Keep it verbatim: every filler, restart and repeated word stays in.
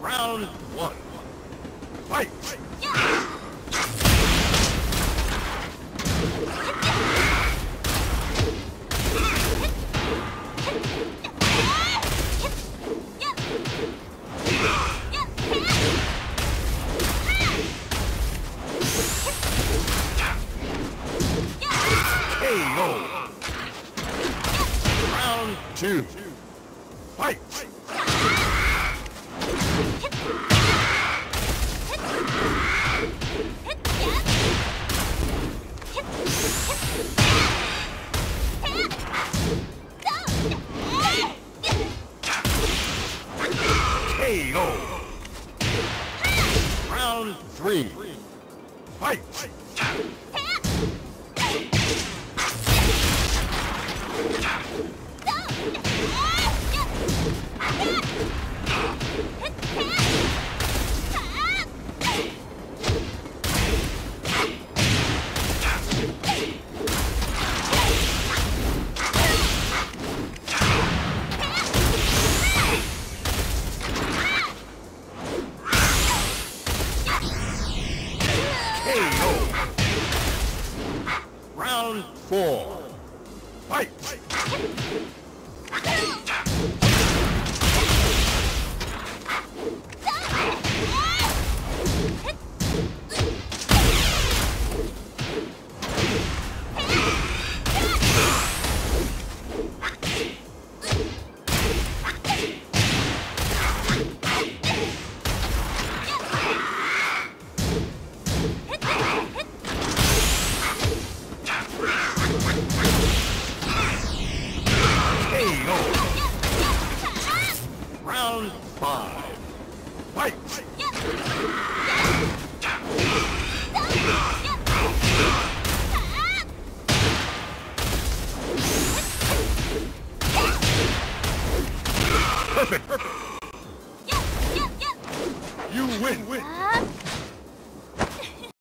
Round one. Fight! K O. Round two. Fight! K O. Round three. Fight! K O. Round four. Fight! K O. Round five. Fight! Perfect! Perfect! You win! win.